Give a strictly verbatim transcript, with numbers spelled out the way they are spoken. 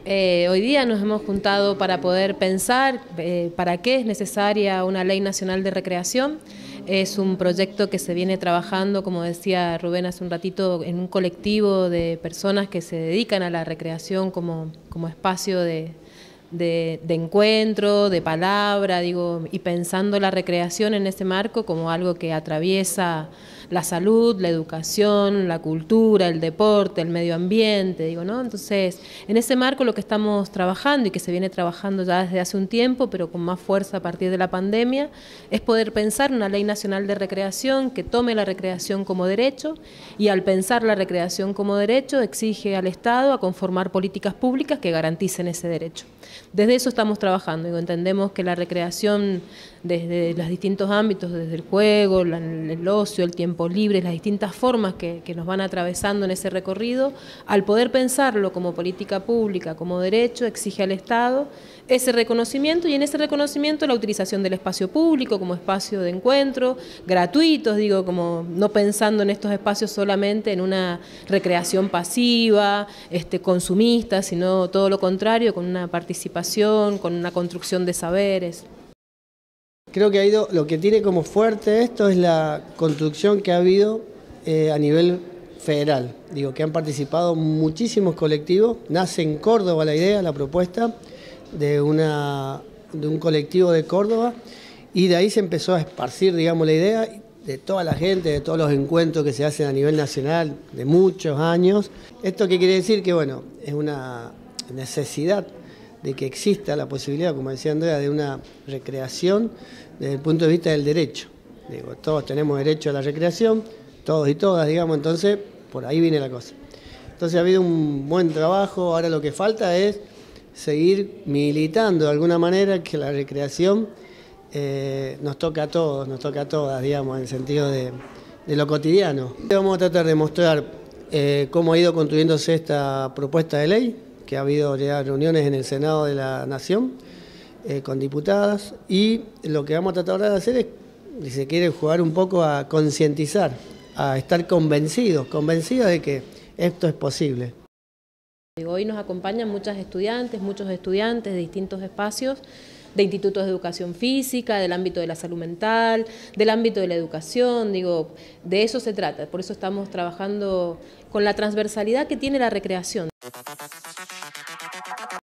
Eh, hoy día nos hemos juntado para poder pensar eh, para qué es necesaria una ley nacional de recreación. Es un proyecto que se viene trabajando, como decía Rubén hace un ratito, en un colectivo de personas que se dedican a la recreación como, como espacio de, de, de encuentro, de palabra, digo, y pensando la recreación en ese marco como algo que atraviesa la salud, la educación, la cultura, el deporte, el medio ambiente, digo, ¿no? Entonces, en ese marco lo que estamos trabajando y que se viene trabajando ya desde hace un tiempo, pero con más fuerza a partir de la pandemia, es poder pensar una ley nacional de recreación que tome la recreación como derecho y al pensar la recreación como derecho exige al Estado a conformar políticas públicas que garanticen ese derecho. Desde eso estamos trabajando, digo, entendemos que la recreación desde los distintos ámbitos, desde el juego, el ocio, el tiempo libre, las distintas formas que, que nos van atravesando en ese recorrido, al poder pensarlo como política pública, como derecho, exige al Estado ese reconocimiento y en ese reconocimiento la utilización del espacio público como espacio de encuentro, gratuitos, digo, como no pensando en estos espacios solamente en una recreación pasiva, este, consumista, sino todo lo contrario, con una participación, con una construcción de saberes. Creo que ha ido, lo que tiene como fuerte esto es la construcción que ha habido eh, a nivel federal. Digo, que han participado muchísimos colectivos. Nace en Córdoba la idea, la propuesta de, una, de un colectivo de Córdoba y de ahí se empezó a esparcir, digamos, la idea de toda la gente, de todos los encuentros que se hacen a nivel nacional de muchos años. ¿Esto qué quiere decir? Que bueno, es una necesidad de que exista la posibilidad, como decía Andrea, de una recreación desde el punto de vista del derecho. Digo, todos tenemos derecho a la recreación, todos y todas, digamos, entonces por ahí viene la cosa. Entonces ha habido un buen trabajo, ahora lo que falta es seguir militando de alguna manera que la recreación eh, nos toca a todos, nos toca a todas, digamos, en el sentido de, de lo cotidiano. Vamos a tratar de mostrar eh, cómo ha ido construyéndose esta propuesta de ley, que ha habido ya reuniones en el Senado de la Nación eh, con diputadas y lo que vamos a tratar de hacer es, si se quiere, jugar un poco a concientizar, a estar convencidos, convencidos de que esto es posible. Hoy nos acompañan muchas estudiantes, muchos estudiantes de distintos espacios, de institutos de educación física, del ámbito de la salud mental, del ámbito de la educación, digo, de eso se trata, por eso estamos trabajando con la transversalidad que tiene la recreación.